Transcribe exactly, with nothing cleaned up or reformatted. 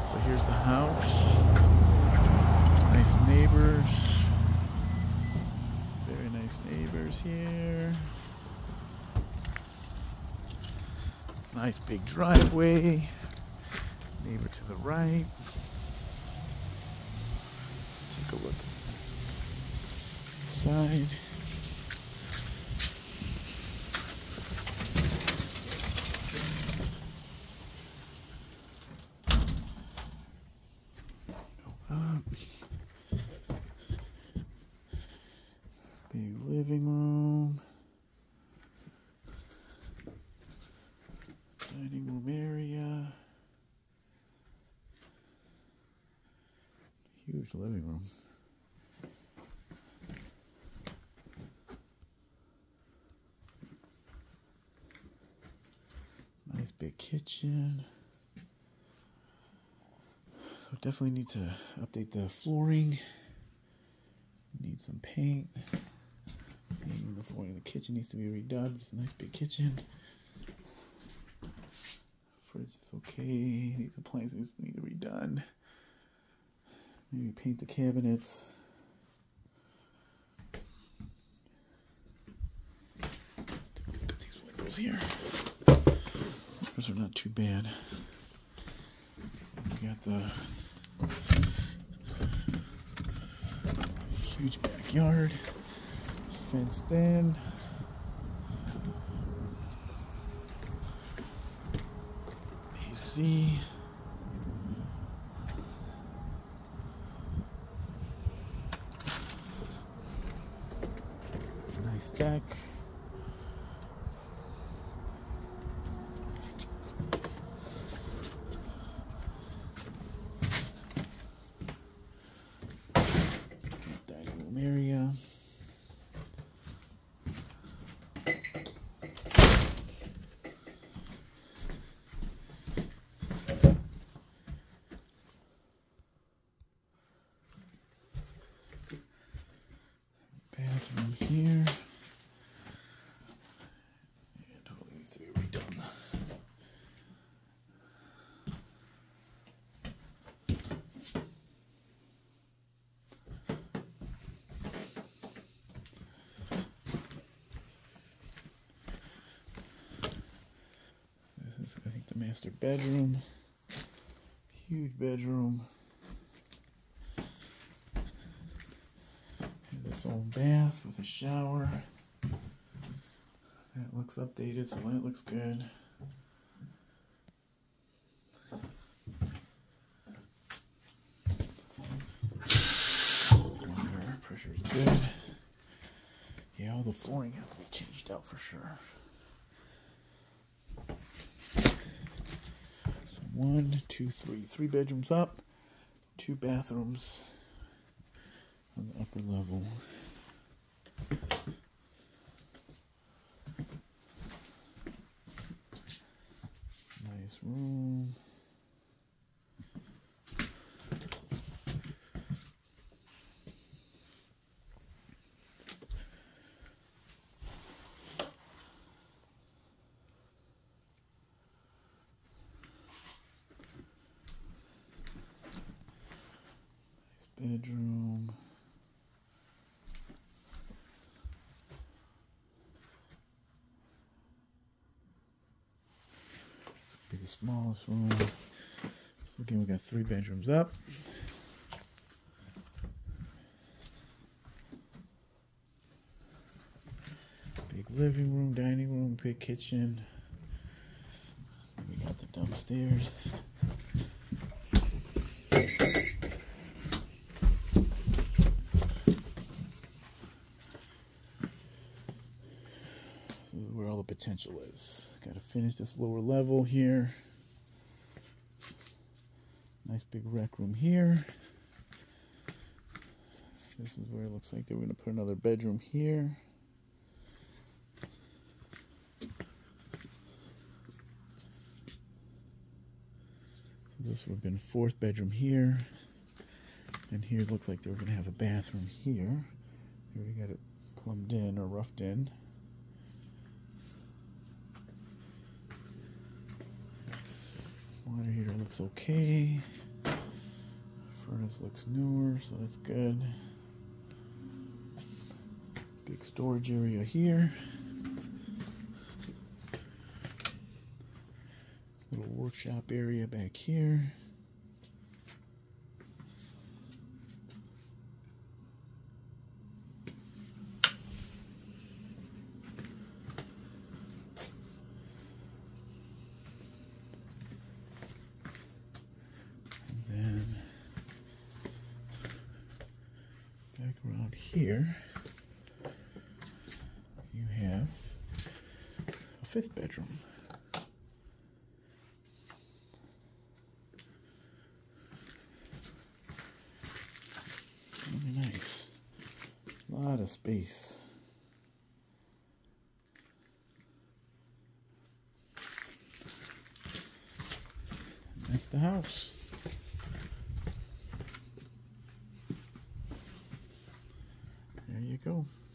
So here's the house. Nice neighbors. Very nice neighbors here. Nice big driveway. Neighbor to the right. Let's take a look inside. Go up. Big living room. Dining room area. Huge living room. Nice big kitchen. So definitely need to update the flooring. Need some paint. Even the flooring in the kitchen needs to be redone. It's a nice big kitchen. Fridge is okay. Needs appliances need to be redone. Maybe paint the cabinets. Let's take a look at these windows here. Those are not too bad. We got the huge backyard. It's fenced in. A C. It's a nice deck. Dining room area. Bathroom here. And totally needs to be redone. This is, I think, the master bedroom. Huge bedroom. Its own bath with a shower. That looks updated, so that looks good. Water pressure is good. Yeah, all the flooring has to be changed out for sure. So one, two, three. Three bedrooms up, two bathrooms on the upper level. Nice room. Nice bedroom. Be the smallest room. Again, we got three bedrooms up. Big living room, dining room, big kitchen. We got the downstairs. This is where all the potential is. Got to finish this lower level here. Nice big rec room here. This is where it looks like they're going to put another bedroom here. So this would have been fourth bedroom here. And here it looks like they were going to have a bathroom here. They already got it plumbed in or roughed in. Water heater looks okay. Furnace looks newer, so that's good. Big storage area here. Little workshop area back here. Back around here, you have a fifth bedroom. Really nice. A lot of space. And that's the house. There you go.